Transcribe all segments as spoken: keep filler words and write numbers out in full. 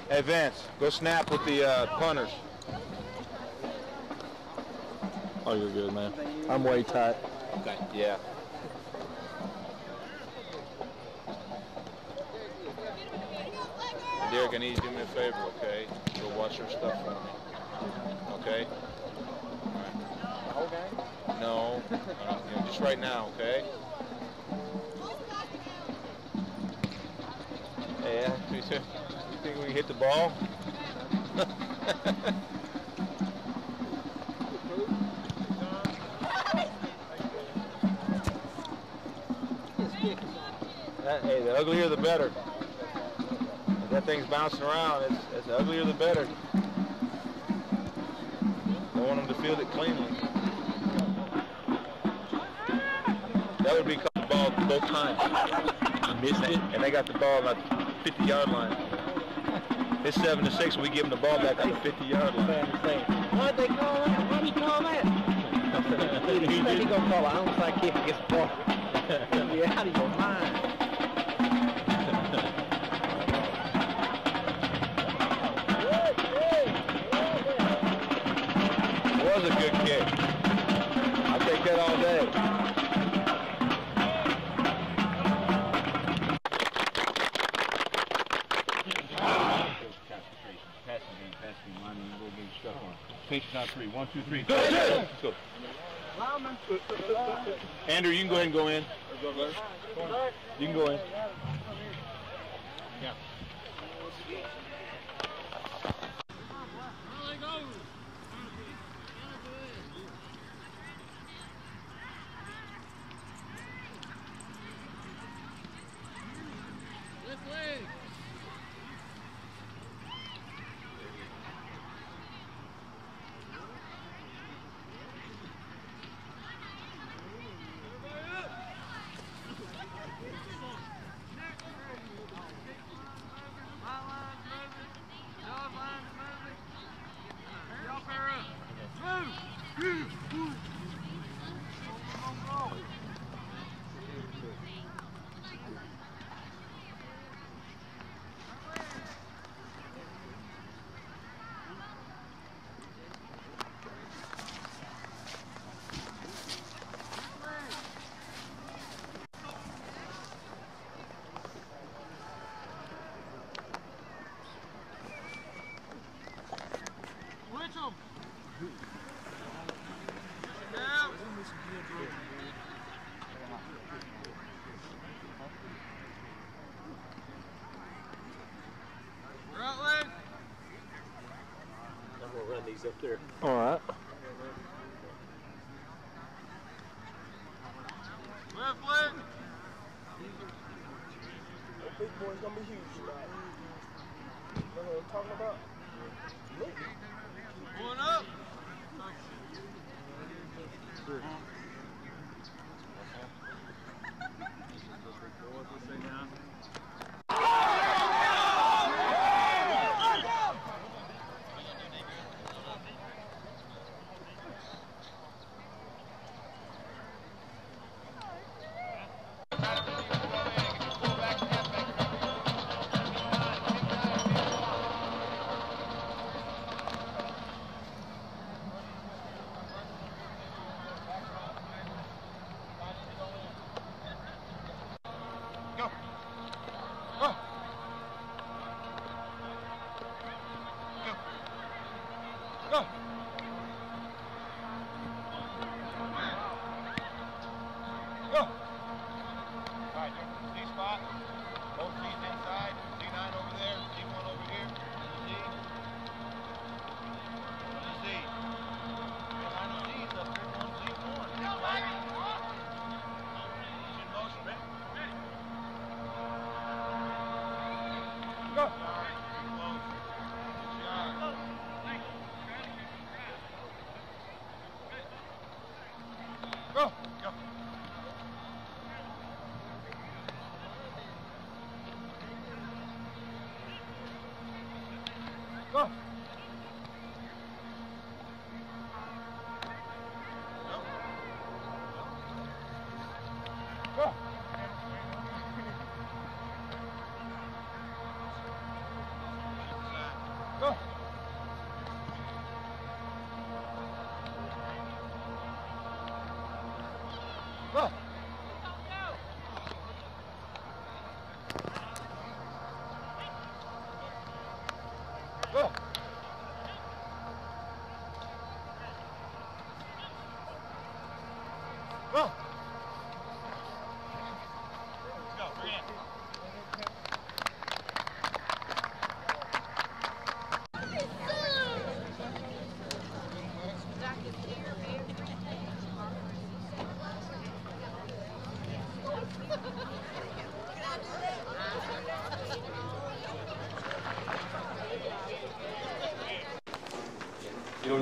Hey Vance, go snap with the uh, punters. Oh, you're good, man. I'm way tight. Okay. Yeah. Derek, I need you to do me a favor, okay? Go watch your stuff for me. Okay? All right. The whole game? No. Uh, you know, just right now, okay? Yeah. You think we can hit the ball? That, hey, the uglier the better. If that thing's bouncing around, it's, it's the uglier the better. I want them to field it cleanly. That would be caught the ball both times. Missed it, and they got the ball at the fifty yard line. It's seven to six. We give them the ball back on the fifty yard line. Why'd they call that? Why'd he call that? He said he gonna call an onside kick against the ball. You're out of your mind. It was a good kick. I'll take that all day. Patient on three. One, two, three. Let's go. Andrew, you can go ahead and go in. You can go in. Yeah. Left leg. I'm gonna run these up there. All right. Left leg. That big boy's gonna be huge tonight. You know what I'm talking about? Look. One up.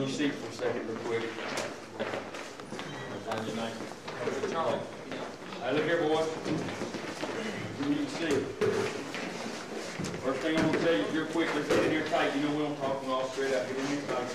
your seat for a second real quick. Charlie. Hey, look here, boys. You can see. First thing I'm going to tell you is real quick, let's get in here tight. You know we don't talk all straight out. Get in here tight.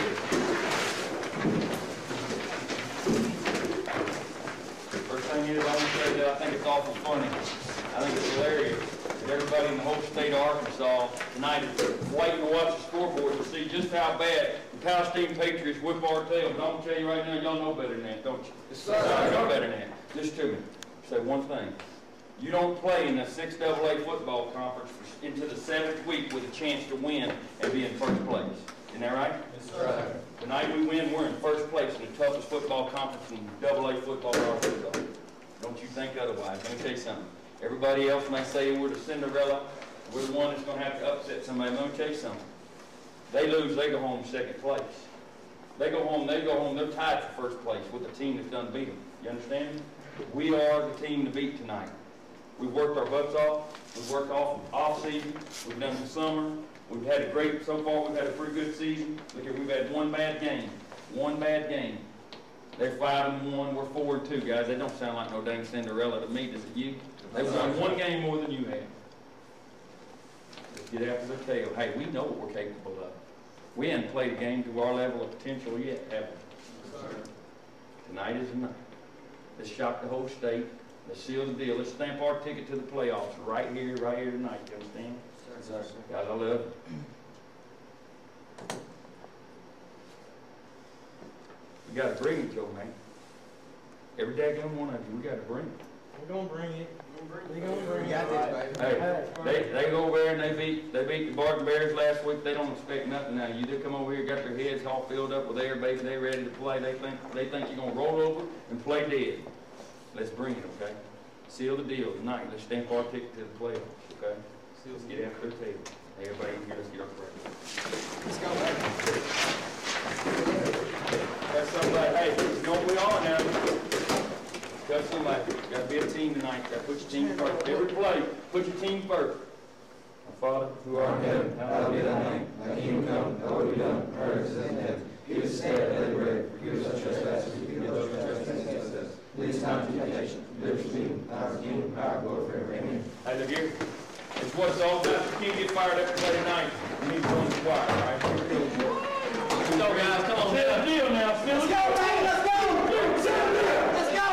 First thing is, I want to tell you that I think it's awful funny. I think it's hilarious that everybody in the whole state of Arkansas tonight is waiting to watch the scoreboard to see just how bad the Palestine Patriots whip our tail. But I'm going to tell you right now, y'all know better than that, don't you? Yes, sir. Y'all know better than that. Listen to me. Say one thing. You don't play in the six double A football conference for, into the seventh week with a chance to win and be in first place. Isn't that right? Yes, sir. Tonight we win, we're in first place in the toughest football conference in double A football in Arkansas. Don't you think otherwise. Let me tell you something. Everybody else may say we're the Cinderella, we're the one that's going to have to upset somebody. Let me tell you something. They lose, they go home in second place. They go home, they go home, they're tied for first place with the team that's done beat them. You understand me? We are the team to beat tonight. We've worked our butts off. We've worked off off season. We've done the summer. We've had a great, so far we've had a pretty good season. Look here, we've had one bad game. One bad game. They're five and one, we're four and two, guys. They don't sound like no dang Cinderella to me, does it you? They've won one game more than you have. Let's get after their tail. Hey, we know what we're capable of. We haven't played a game to our level of potential yet, have we? Tonight is the night. Let's shock the whole state. Let's seal the deal. Let's stamp our ticket to the playoffs right here, right here tonight. You understand? Sir, sir. Guys, I love you. You got to bring it, Joe, man. Every daggone one of you, we got to bring it. We're gonna bring it. We're gonna bring it. Hey, they they go over there and they beat they beat the Barton Bears last week. They don't expect nothing now. You. They come over here, got their heads all filled up with air, baby. They ready to play. They think they think you're gonna roll over and play dead. Let's bring it, okay? Seal the deal tonight. Let's stamp our ticket to the playoffs, okay? Let's get after the table. Hey, everybody in here, let's get our prayer. Let's go, baby. That's somebody. Hey, you know what we are now. Got somebody. Got to be a team tonight. Got to put your team first. Every play, put your team first. Our Father, who art in heaven, hallowed be thy name. Thy kingdom come, thy will be done, on earth as it is in heaven. Give us this day our daily bread. Forgive us our trespasses, we forgive those who trespass against us. Lead us not into temptation. Deliver us from evil. Thine is the kingdom, power, glory forever. Amen. Hey, look here. It's what it's all about. You can't get fired up to play tonight. You need to go in the choir, all right? Here we go. Let's go, guys. Come on. Seal the deal now. Seal the deal. Let's go, baby. Let's go. Seal the deal. Let's go.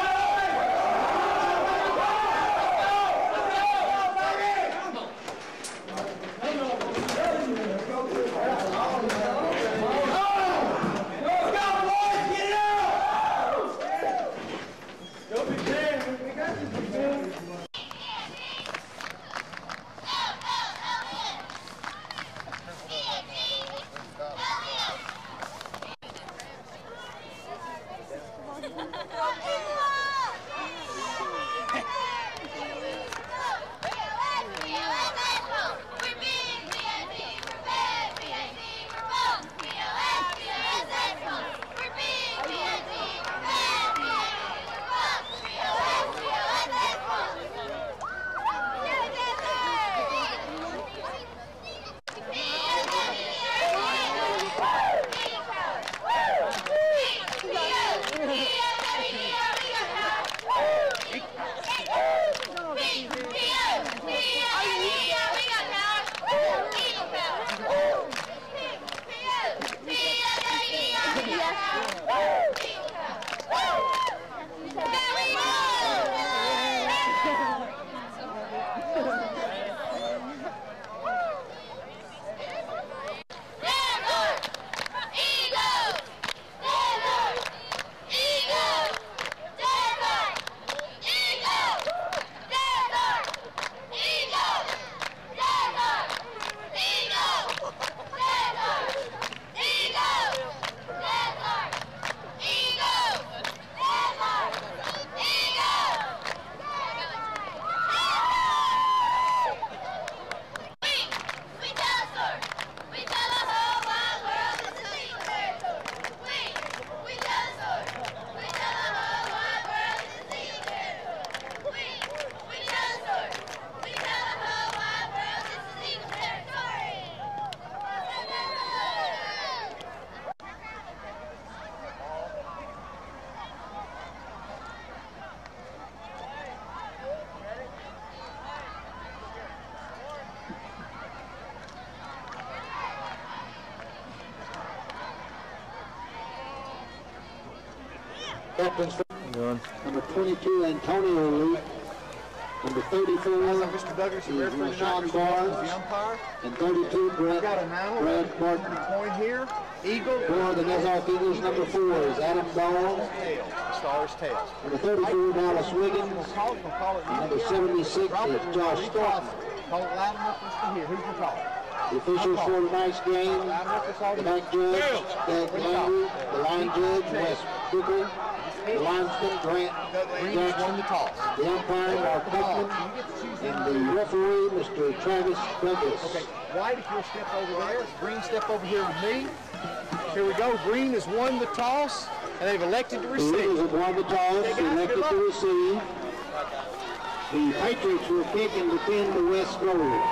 Captains Going. number twenty-two, Antonio Lee. Number thirty-four, Mister Douglas, is the referee Rashawn tonight, Barnes. the umpire. And thirty-two, Brett, We've got a nine, Brad Martin. point here. Eagle. For the Nizark Eagles, number four is Adam Dahl. Tail. Stars tails. Number thirty-four, Dallas Wiggins. We'll call it, we'll call it. Number seventy-six is Josh Thornton. Call it loud enough for us to hear. Who's your call? The officials for tonight's game, Loud enough for us all the to hear. back judge, Doug Landry, the line judge, Wes Booker, the linesman, Grant Green has won the toss. the umpire, Mark Cookman, and the referee, Mister Travis Douglas. Okay, White, if you'll step over there. Green, step over here with me. Here we go. Green has won the toss, and they've elected to The receive. Eagles have won the toss, elected to receive. The Patriots will pick and defend the West goal.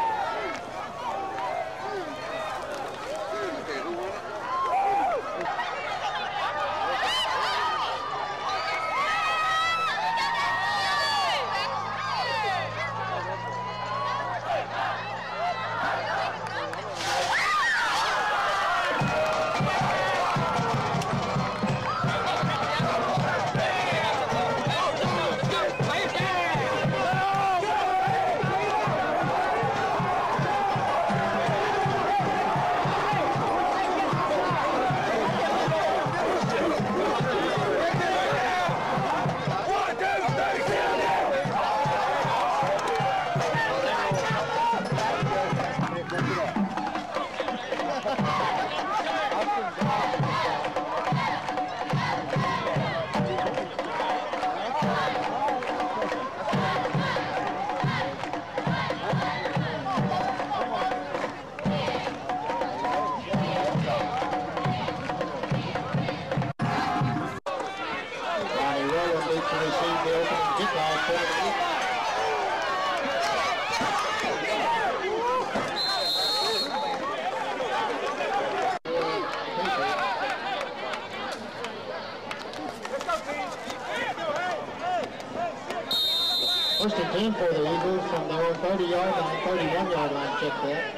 First and ten for the Eagles from their own thirty-yard line, thirty-one-yard line, check that.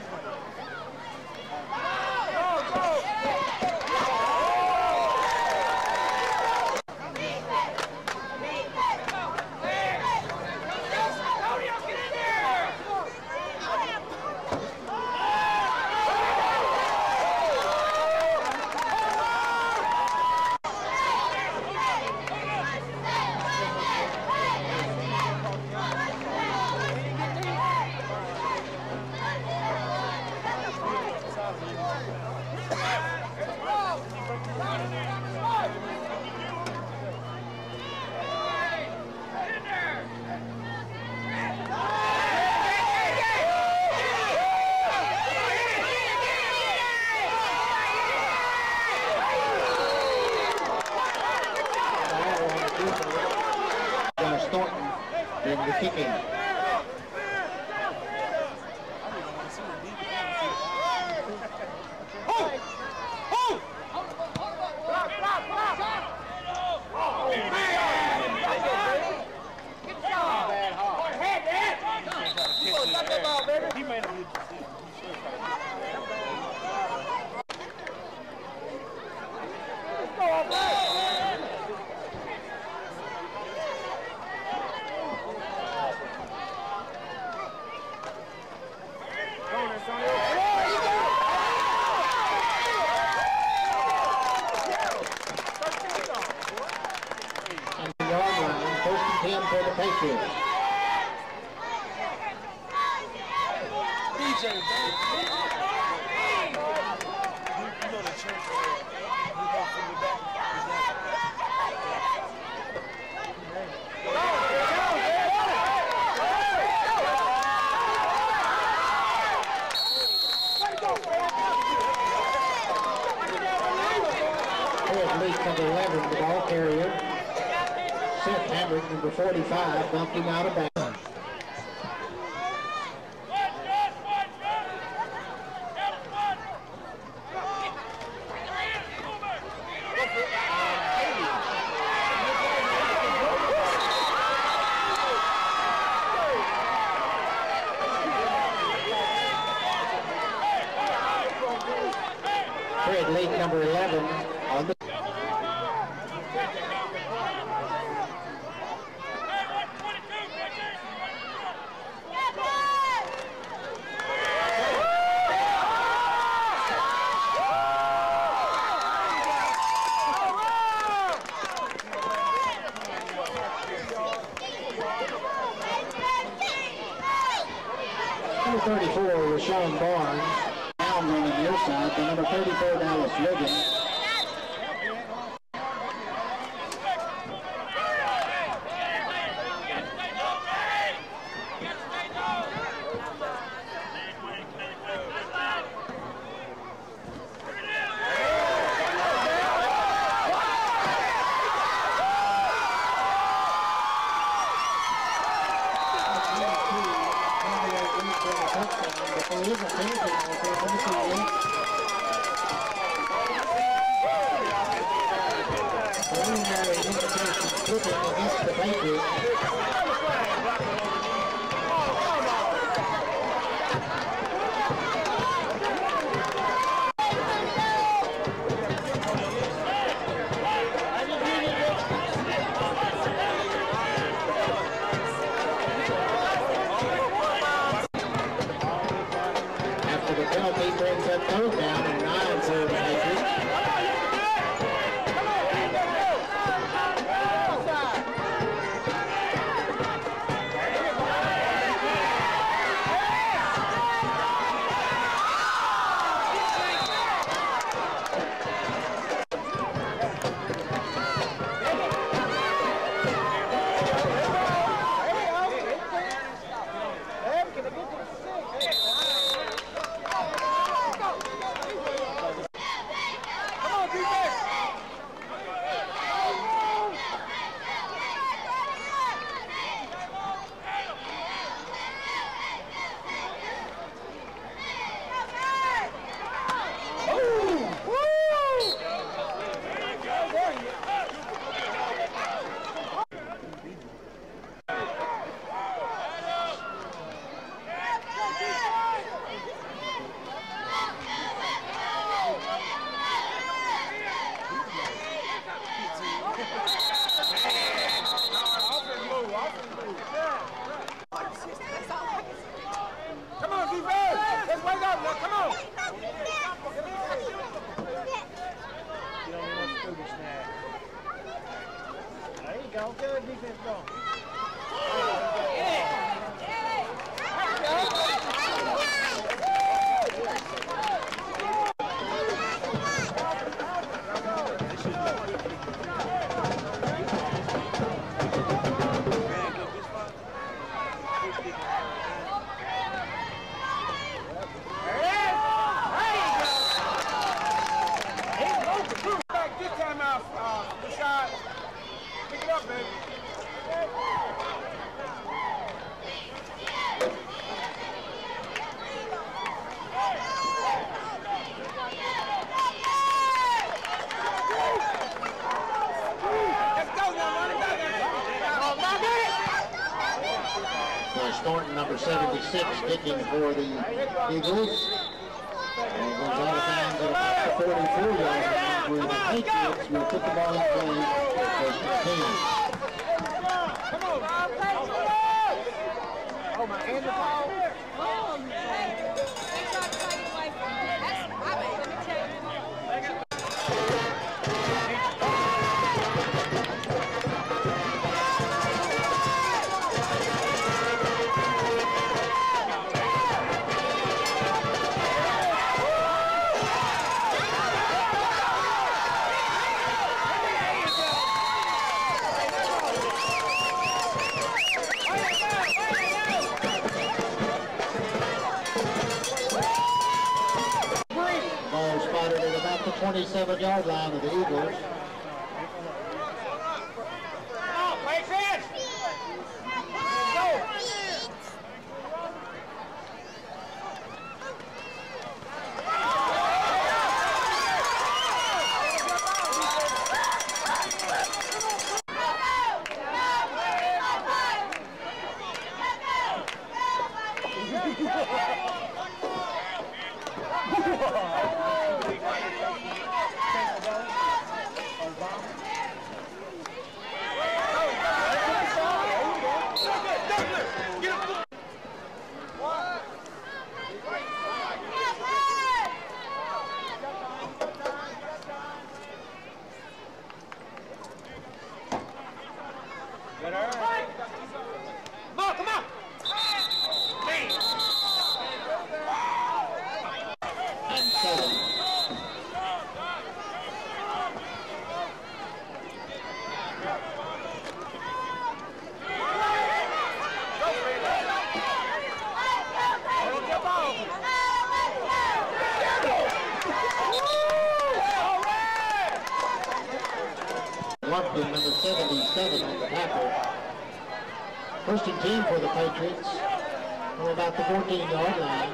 In the kicking. ten for the Patriots. D J, you know the church where you come from the back. Here's Lee, number eleven, the ball carrier. Seth Hambrick, number forty-five, bumped him out of bounds. Fred Leak, number eleven, on the Number thirty-four was Sean Barnes. Down on the near side. The number thirty-four, Dallas Wiggins. Number seventy-six kicking for the Eagles. And goes out of bounds at about the forty-four yard line where the Patriots will put the ball in play first and ten. Come on, Bob. Oh, my Andrew Paul. twenty-seven yard line of the Eagles. seven on the tackle. First and ten for the Patriots from about the fourteen yard line.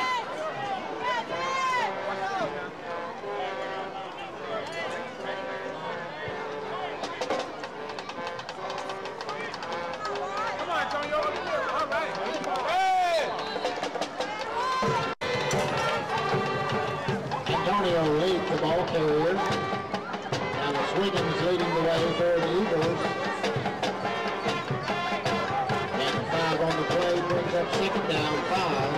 Antonio leads the ball carrier. And it's Wiggins leading the way for the Eagles. And five on the play brings up second down, five.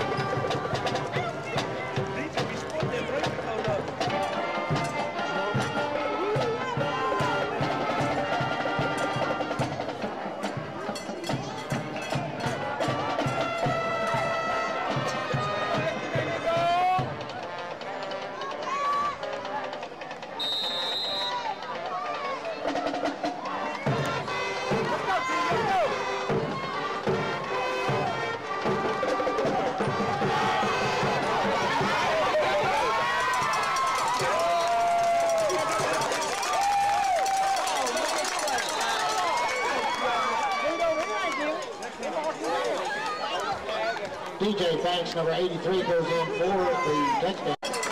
D J Banks, number eighty-three, goes in for the touchdown.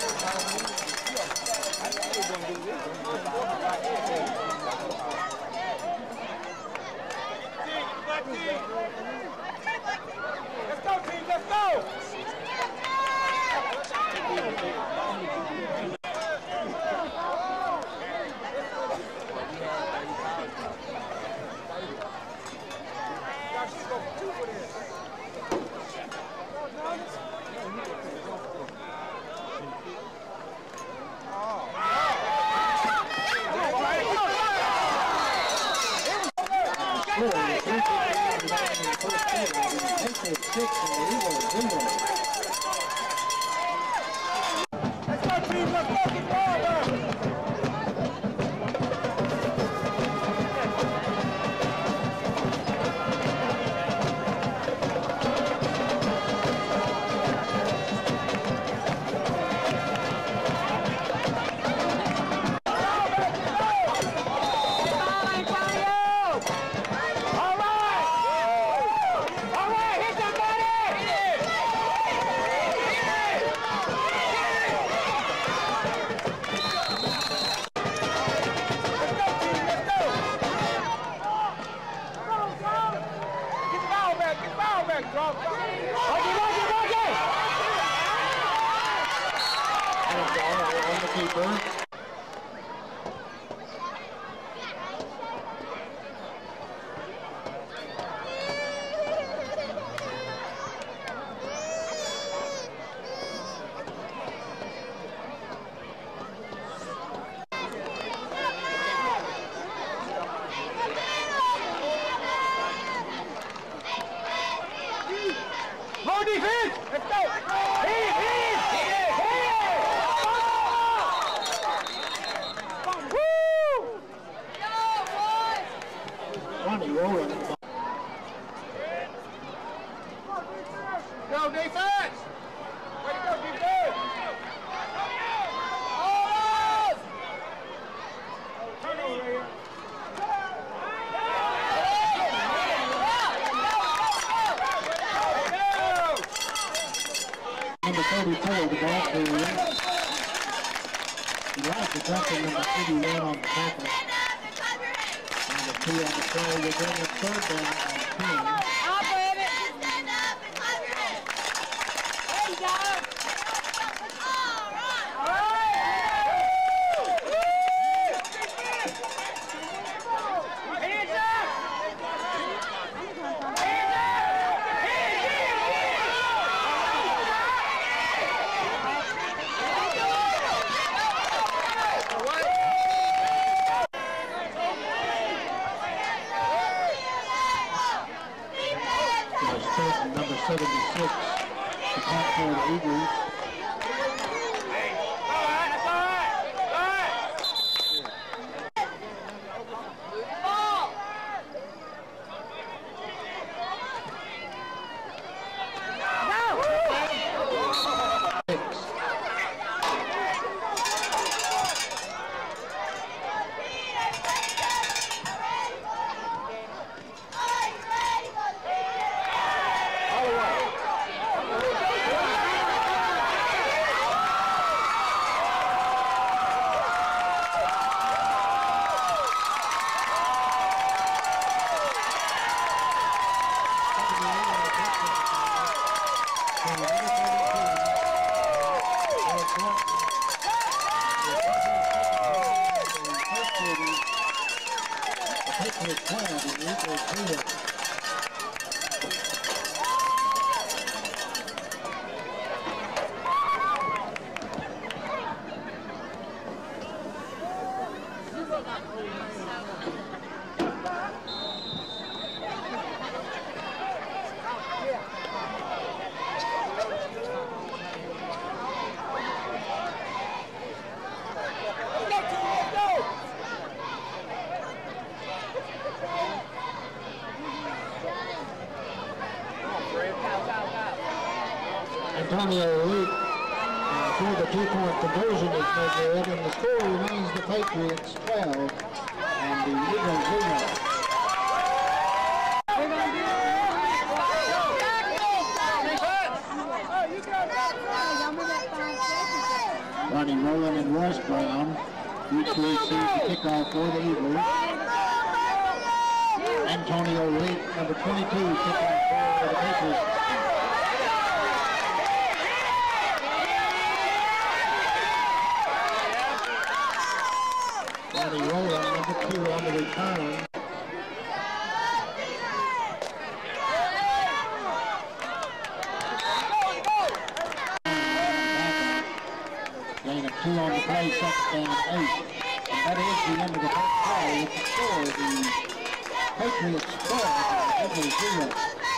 Let's go, team, let's go! Number thirty-four, the ball carrier. He likes to tackle number eighty-one on the tackle. Number two on the play will bring up third down and ten. I'll grab it. Stand up and clap your hands. There you go. All right. All right. Hands up. Number seventy-six, the punt for the Eagles. Antonio Luke uh, for the two-point conversion is no good, and the score remains the Patriots twelve and the Eagles zero. Ronnie Rowland and Royce Brown each receive the kickoff for the Eagles. Antonio Leak, number twenty-two, kickoff for the Patriots. Ronnie Rowland, number two, on the return. Gain of two on the play, second down, eight. And that is the end of the first play. With the score, the Patriots twelve, Eagles zero.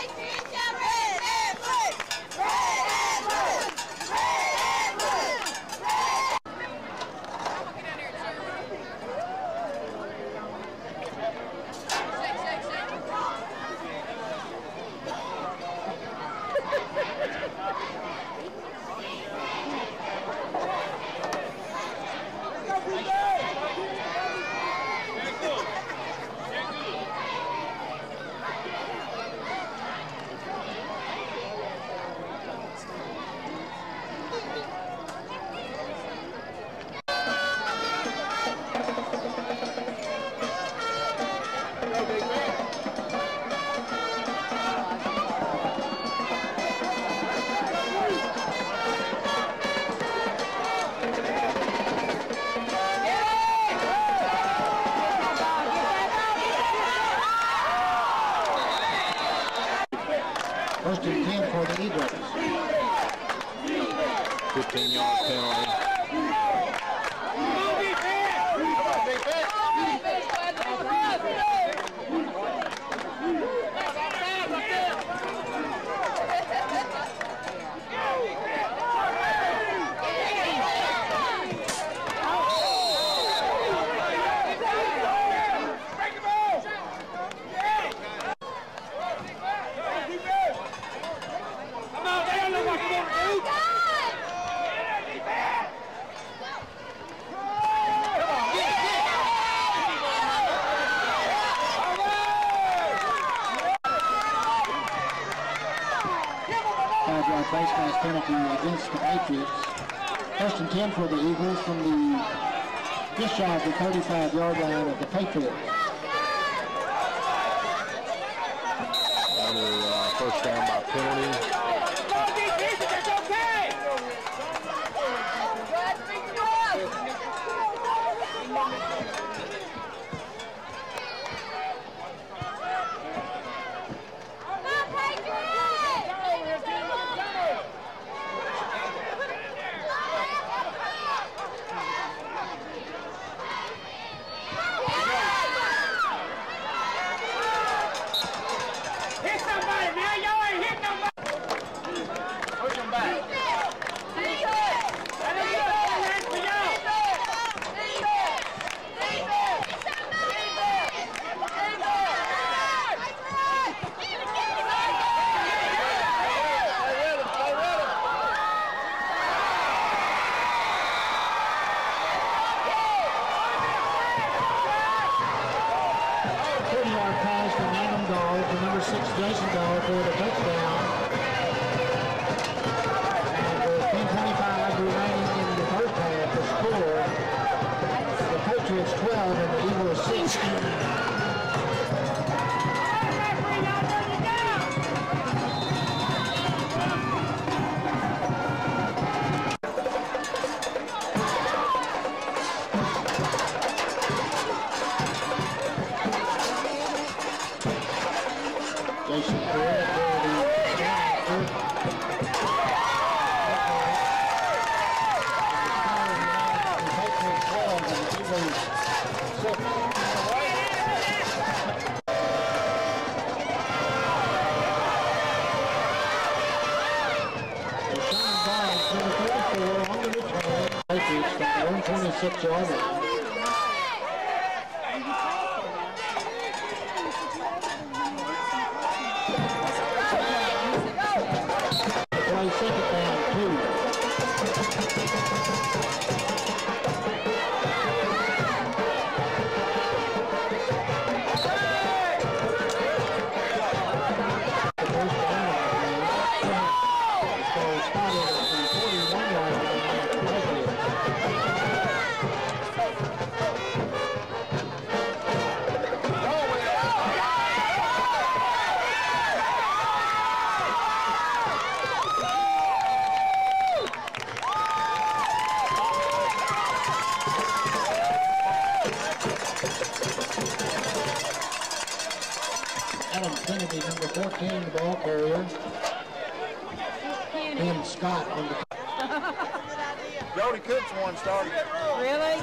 First and ten for the Eagles. fifteen yard penalty. Face mask penalty against the Patriots. First and ten for the Eagles from the just shy of the thirty-five yard line of the Patriots. Another uh, first down by penalty. Jason Dahl for the touchdown. And with ten twenty-five remaining in the first half, the score, the Patriots twelve and the Eagles six. Jason Perez for the one twenty-six yard line. Second down. So started at the forty-one yard line. Adam Kennedy, number fourteen, the ball carrier. Ben Scott on the. Jody Cook's one started. Really?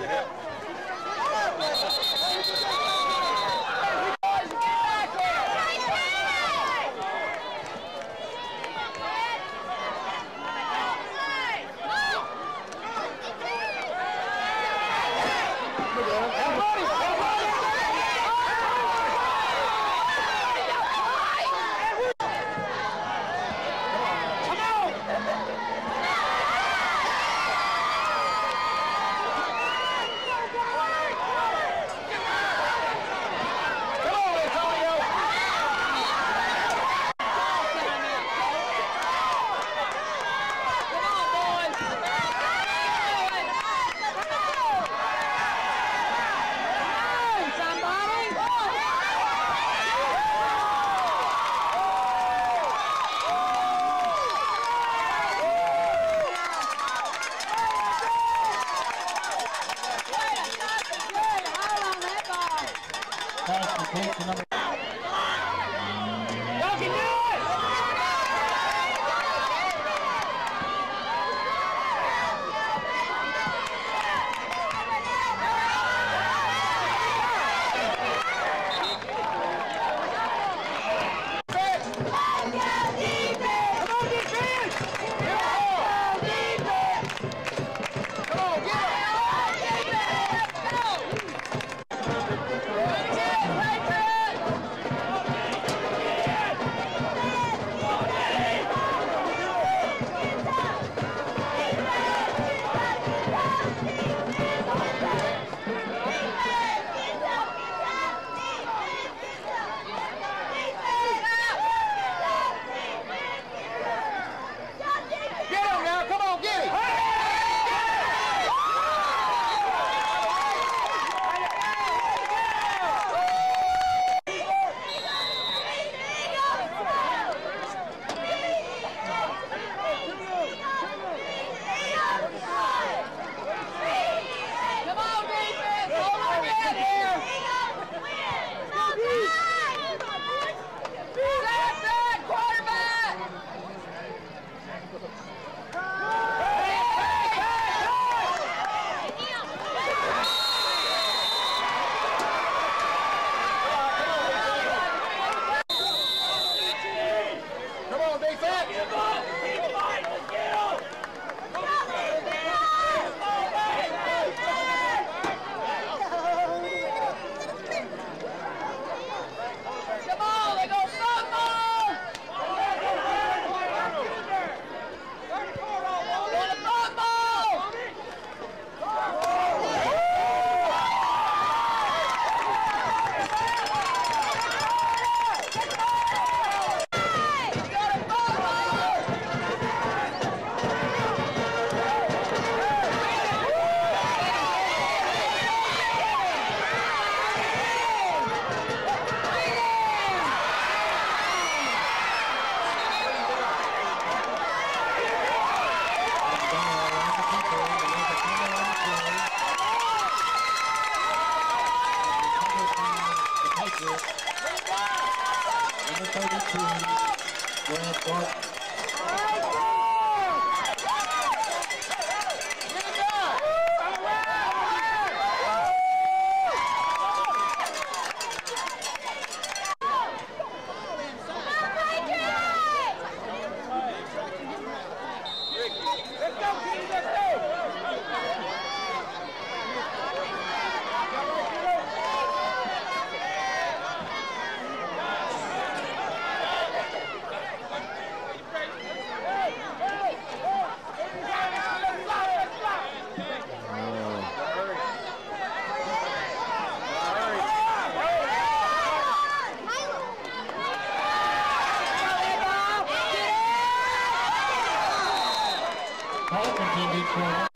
Ball continued for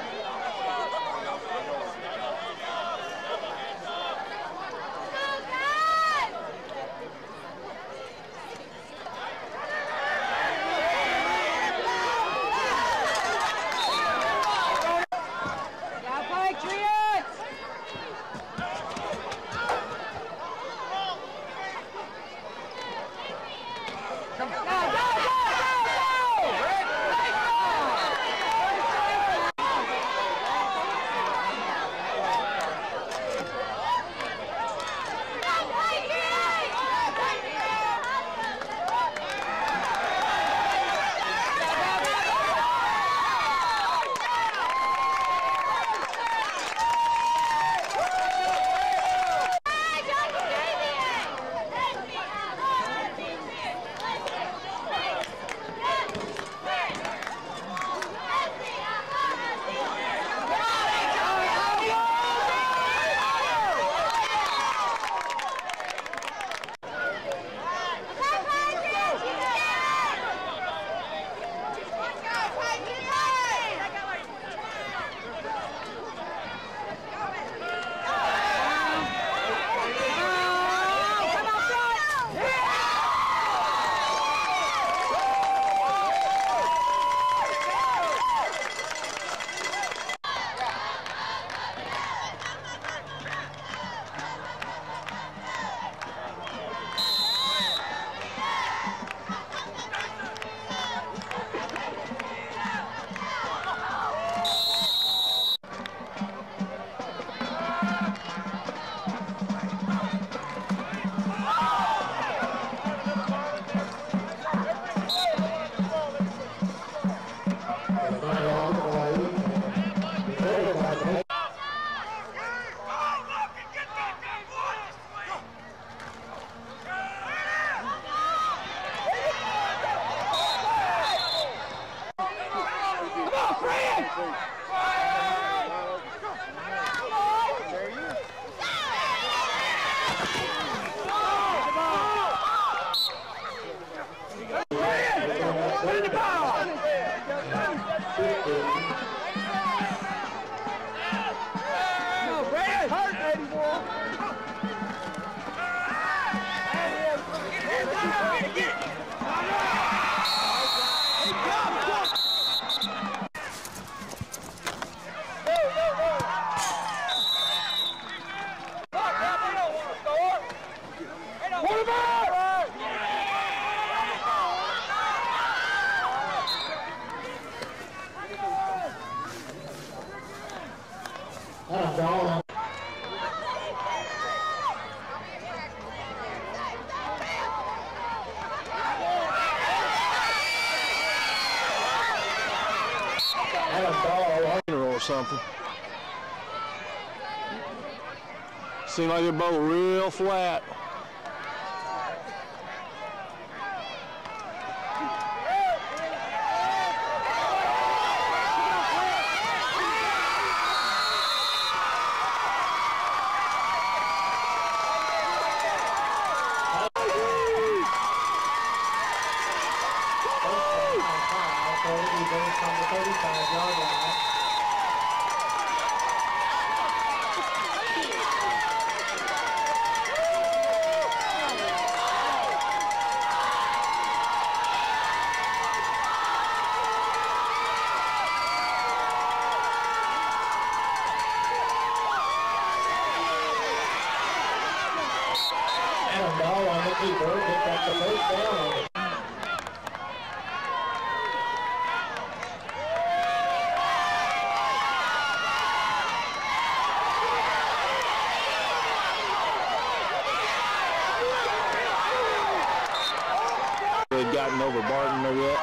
or something. Seemed like they're both real flat. They'd gotten over Barton there yet.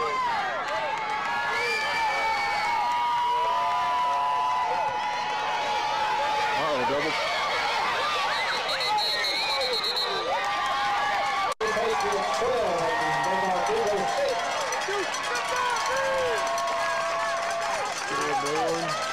Uh-oh, double. Good boy.